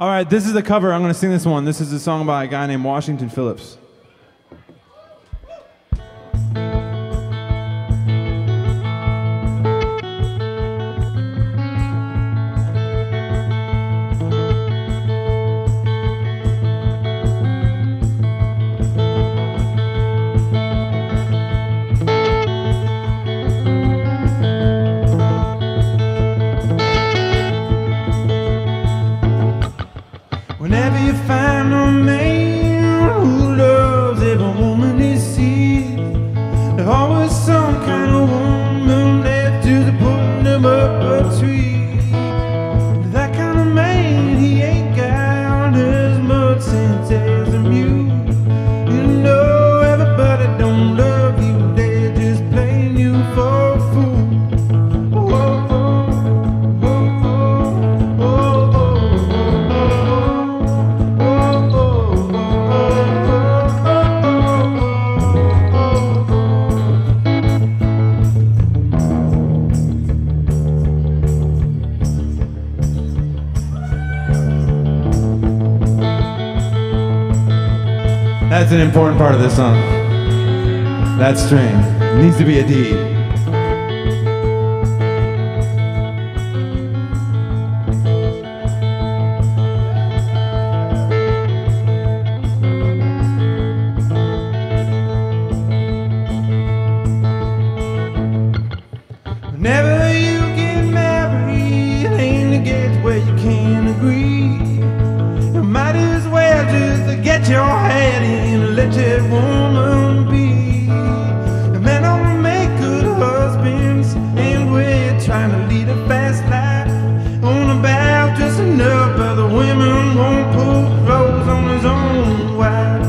All right, this is the cover. I'm going to sing this one. This is a song by a guy named Washington Phillips. Whenever you find a man who loves every woman he sees, there's always some kind of woman left to the putting him up a tree. That kind of man, he ain't got as much sense as a mule. You know everybody don't love you, they're just playing you for a fool. That's an important part of this song. That string. It needs to be a D. Whenever you get married, ain't a get where you can't agree. You might as well just get your head in and let that woman be. The men don't make good husbands, and we're trying to lead a fast life on about just enough, but the women won't put clothes on his own wife.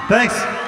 Thanks.